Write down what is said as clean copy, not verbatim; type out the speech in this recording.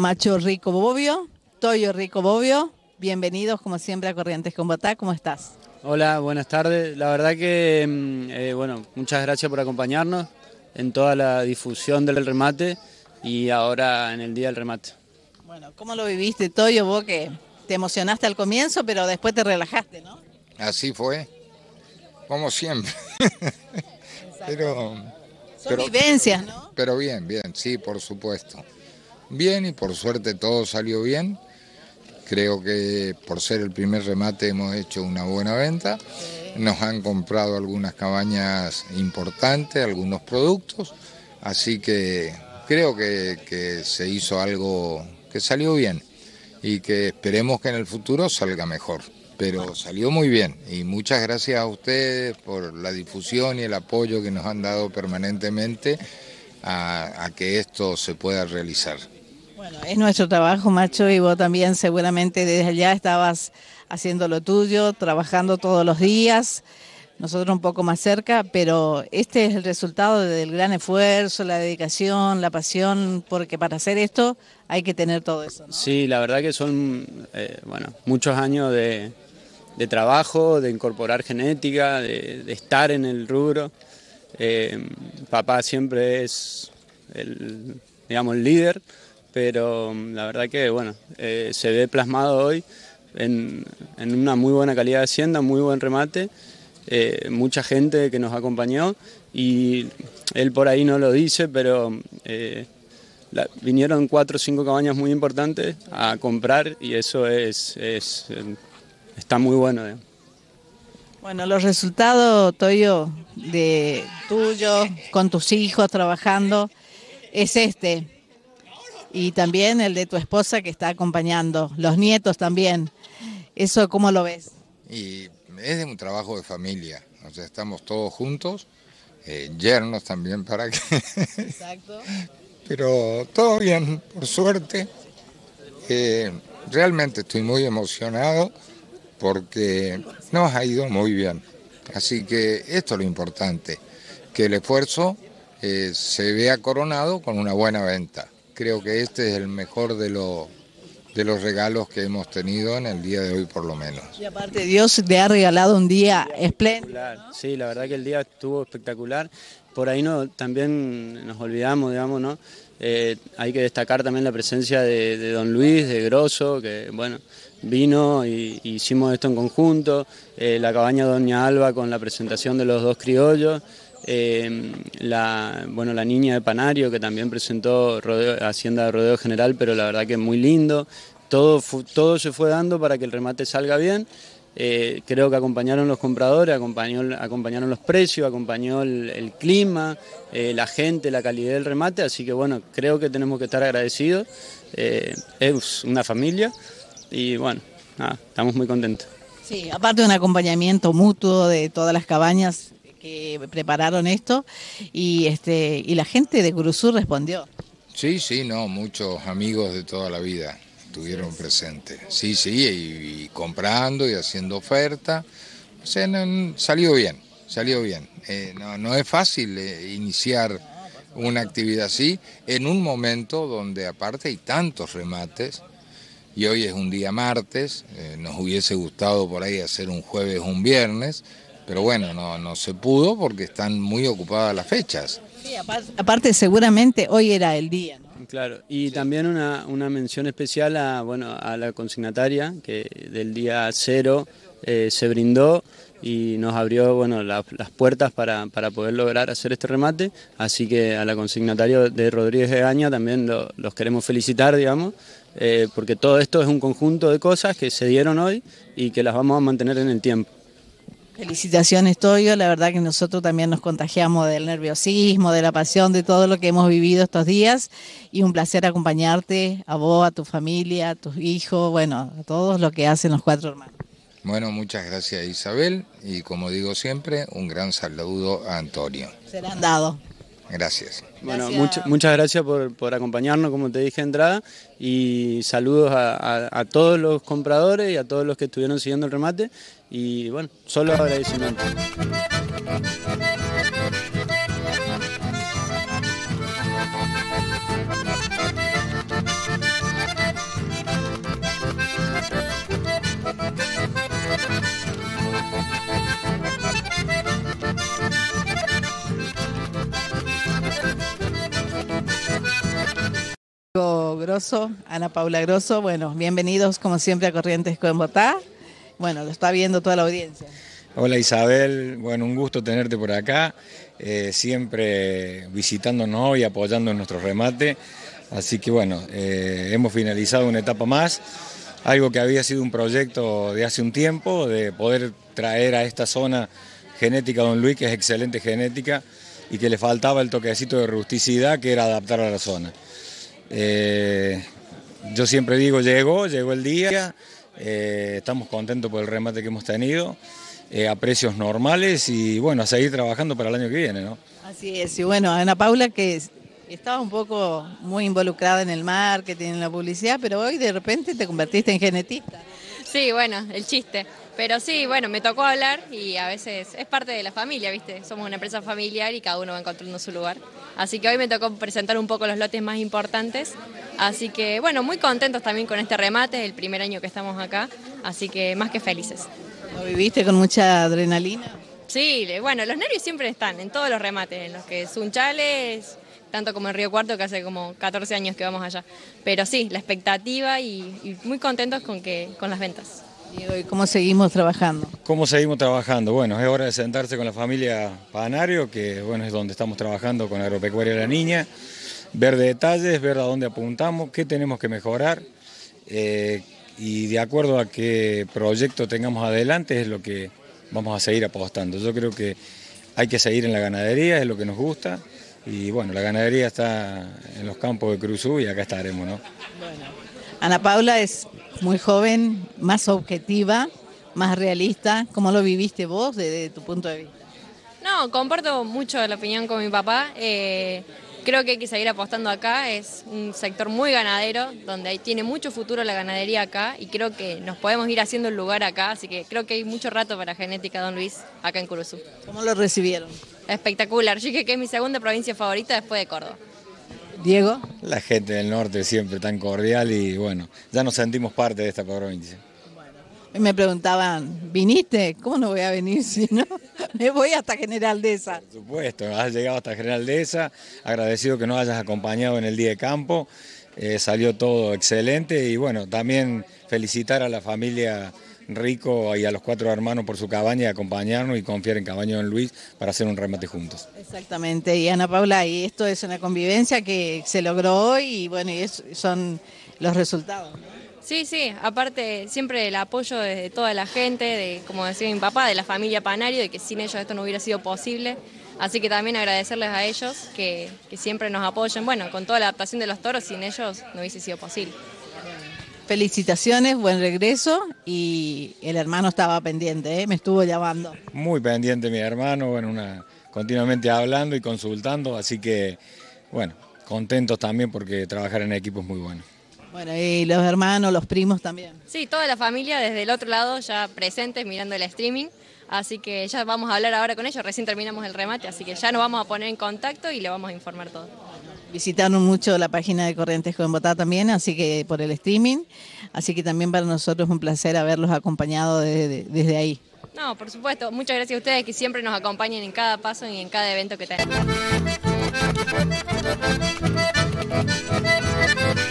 Macho Rico Bobbio, Toyo Rico Bobbio. Bienvenidos como siempre a Corrientes con Bogotá. ¿Cómo estás? Hola, buenas tardes. La verdad que, bueno, muchas gracias por acompañarnos en toda la difusión del remate y ahora en el día del remate. Bueno, ¿cómo lo viviste, Toyo? Vos que te emocionaste al comienzo, pero después te relajaste, ¿no? Así fue, como siempre. Son vivencias, ¿no? Pero bien, sí, por supuesto. Bien, y por suerte todo salió bien. Creo que por ser el primer remate hemos hecho una buena venta. Nos han comprado algunas cabañas importantes, algunos productos. Así que creo que se hizo algo que salió bien y que esperemos que en el futuro salga mejor. Pero salió muy bien y muchas gracias a ustedes por la difusión y el apoyo que nos han dado permanentemente a que esto se pueda realizar. Bueno, es nuestro trabajo, Macho, y vos también seguramente desde allá estabas haciendo lo tuyo, trabajando todos los días, nosotros un poco más cerca, pero este es el resultado del gran esfuerzo, la dedicación, la pasión, porque para hacer esto hay que tener todo eso, ¿no? Sí, la verdad que son bueno, muchos años de trabajo, de incorporar genética, de estar en el rubro. Papá siempre es el líder, pero la verdad que bueno, se ve plasmado hoy en una muy buena calidad de hacienda, muy buen remate, mucha gente que nos acompañó y él por ahí no lo dice, pero vinieron 4 o 5 cabañas muy importantes a comprar y eso está muy bueno. Bueno, los resultados, Toyo, de tuyo, con tus hijos trabajando, es este. Y también el de tu esposa que está acompañando, los nietos también. ¿Eso cómo lo ves? Y es de un trabajo de familia, o sea, estamos todos juntos, yernos también para que... Exacto. Pero todo bien, por suerte. Realmente estoy muy emocionado porque nos ha ido muy bien. Así que esto es lo importante, que el esfuerzo se vea coronado con una buena venta. Creo que este es el mejor de los regalos que hemos tenido en el día de hoy por lo menos. Y aparte Dios te ha regalado un día espléndido, ¿no? Sí, la verdad que el día estuvo espectacular. Por ahí también nos olvidamos, digamos, ¿no? Hay que destacar también la presencia de don Luis, de Grosso, que bueno, vino y hicimos esto en conjunto. La cabaña Doña Alba con la presentación de los 2 criollos. La niña de Panario que también presentó Hacienda de Rodeo General, pero la verdad que es muy lindo. Todo se fue dando para que el remate salga bien. Creo que acompañaron los compradores, acompañaron los precios, acompañó el clima, la gente, la calidad del remate, así que bueno, creo que tenemos que estar agradecidos. Es una familia y bueno, nada, estamos muy contentos. Sí, aparte de un acompañamiento mutuo de todas las cabañas que prepararon esto y la gente de Curuzú respondió. Sí, no, muchos amigos de toda la vida estuvieron presentes. Sí, y comprando y haciendo oferta. O sea, salió bien. No es fácil iniciar una actividad así en un momento donde aparte hay tantos remates. Y hoy es un día martes, nos hubiese gustado por ahí hacer un jueves o un viernes, pero bueno, no se pudo porque están muy ocupadas las fechas. Sí, aparte seguramente hoy era el día, ¿no? Claro, y sí. También una mención especial a la consignataria que del día 0 se brindó y nos abrió las puertas para poder lograr hacer este remate, así que a la consignataria de Rodríguez Egaña también los queremos felicitar, digamos, porque todo esto es un conjunto de cosas que se dieron hoy y que las vamos a mantener en el tiempo. Felicitaciones, Toyo, la verdad que nosotros también nos contagiamos del nerviosismo, de la pasión, de todo lo que hemos vivido estos días y un placer acompañarte, a vos, a tu familia, a tus hijos, bueno, a todos lo que hacen los 4 hermanos. Bueno, muchas gracias Isabel y como digo siempre, un gran saludo a Antonio. Serán dados. Gracias. Bueno, muchas gracias por acompañarnos, como te dije de entrada, y saludos a todos los compradores y a todos los que estuvieron siguiendo el remate, y bueno, solo agradecimiento. Grosso, Ana Paula Grosso, bueno, bienvenidos como siempre a Corrientes con Bogotá. Bueno, lo está viendo toda la audiencia. Hola Isabel, bueno, un gusto tenerte por acá, siempre visitándonos y apoyando en nuestro remate. Así que bueno, hemos finalizado una etapa más, algo que había sido un proyecto de hace un tiempo, de poder traer a esta zona genética Don Luis, que es excelente genética, y que le faltaba el toquecito de rusticidad, que era adaptar a la zona. Yo siempre digo, llegó el día, estamos contentos por el remate que hemos tenido, a precios normales y bueno, a seguir trabajando para el año que viene, ¿no? Así es, y bueno, Ana Paula, que estaba un poco muy involucrada en el marketing, en la publicidad, pero hoy de repente te convertiste en genetista. Sí, bueno, el chiste. Pero sí, bueno, me tocó hablar y a veces es parte de la familia, ¿viste? Somos una empresa familiar y cada uno va encontrando su lugar. Así que hoy me tocó presentar un poco los lotes más importantes. Así que, bueno, muy contentos también con este remate, el primer año que estamos acá. Así que más que felices. ¿Lo viviste con mucha adrenalina? Sí, bueno, los nervios siempre están en todos los remates, en los que es Sunchales, tanto como en Río Cuarto, que hace como 14 años que vamos allá. Pero sí, la expectativa y muy contentos con las ventas. ¿Y cómo seguimos trabajando? ¿Cómo seguimos trabajando? Bueno, es hora de sentarse con la familia Panario, que bueno, es donde estamos trabajando con Agropecuaria La Niña, ver detalles, ver a dónde apuntamos, qué tenemos que mejorar, y de acuerdo a qué proyecto tengamos adelante es lo que vamos a seguir apostando. Yo creo que hay que seguir en la ganadería, es lo que nos gusta, y bueno, la ganadería está en los campos de Cruzú y acá estaremos, ¿no? Bueno, Ana Paula es muy joven, más objetiva, más realista. ¿Cómo lo viviste vos desde tu punto de vista? No, comparto mucho la opinión con mi papá. Creo que hay que seguir apostando acá. Es un sector muy ganadero, donde tiene mucho futuro la ganadería acá y creo que nos podemos ir haciendo un lugar acá. Así que creo que hay mucho rato para Genética Don Luis acá en Curuzú. ¿Cómo lo recibieron? Espectacular. Yo dije que es mi segunda provincia favorita después de Córdoba. Diego. La gente del norte siempre tan cordial y bueno, ya nos sentimos parte de esta provincia. Me preguntaban, ¿viniste? ¿Cómo no voy a venir si no? Me voy hasta General Dehesa. Por supuesto, has llegado hasta General Dehesa, agradecido que nos hayas acompañado en el día de campo, salió todo excelente y bueno, también felicitar a la familia Rico y a los 4 hermanos por su cabaña y acompañarnos y confiar en Cabaña Don Luis para hacer un remate juntos. Exactamente, y Ana Paula, y esto es una convivencia que se logró hoy y bueno, y son los resultados, ¿no? Sí, sí, aparte siempre el apoyo de toda la gente, de como decía mi papá, de la familia Panario, de que sin ellos esto no hubiera sido posible. Así que también agradecerles a ellos que siempre nos apoyen. Bueno, con toda la adaptación de los toros, sin ellos no hubiese sido posible. Felicitaciones, buen regreso y el hermano estaba pendiente, me estuvo llamando. Muy pendiente mi hermano, bueno, continuamente hablando y consultando, así que bueno, contentos también porque trabajar en equipo es muy bueno. Bueno, y los hermanos, los primos también. Sí, toda la familia desde el otro lado ya presentes mirando el streaming, así que ya vamos a hablar ahora con ellos, recién terminamos el remate, así que ya nos vamos a poner en contacto y le vamos a informar todo. Visitaron mucho la página de Corrientes con Bogotá también, así que por el streaming, así que también para nosotros es un placer haberlos acompañado desde ahí. No, por supuesto, muchas gracias a ustedes que siempre nos acompañan en cada paso y en cada evento que tenemos.